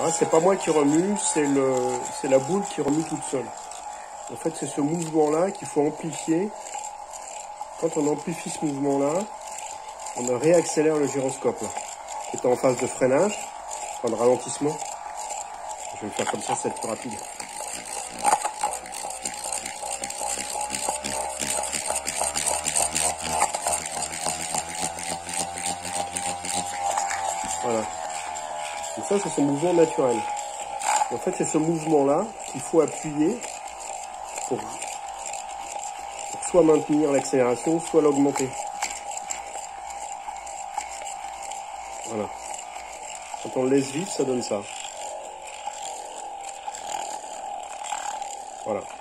Là, c'est pas moi qui remue, c'est la boule qui remue toute seule. En fait, c'est ce mouvement-là qu'il faut amplifier. Quand on amplifie ce mouvement-là, on réaccélère le gyroscope, là, qui est en phase de freinage, enfin de ralentissement. Je vais le faire comme ça, c'est plus rapide. Voilà. Donc ça, c'est son mouvement naturel. Et en fait, c'est ce mouvement-là qu'il faut appuyer pour soit maintenir l'accélération, soit l'augmenter. Voilà. Quand on le laisse vivre, ça donne ça. Voilà.